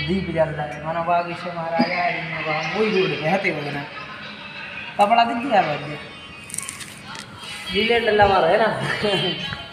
दीप जल रहा है माना बागी से महाराजा वही रोड पे हते वगैरह कपड़ा दिख गया भाई लीले डल्ला मारो है ना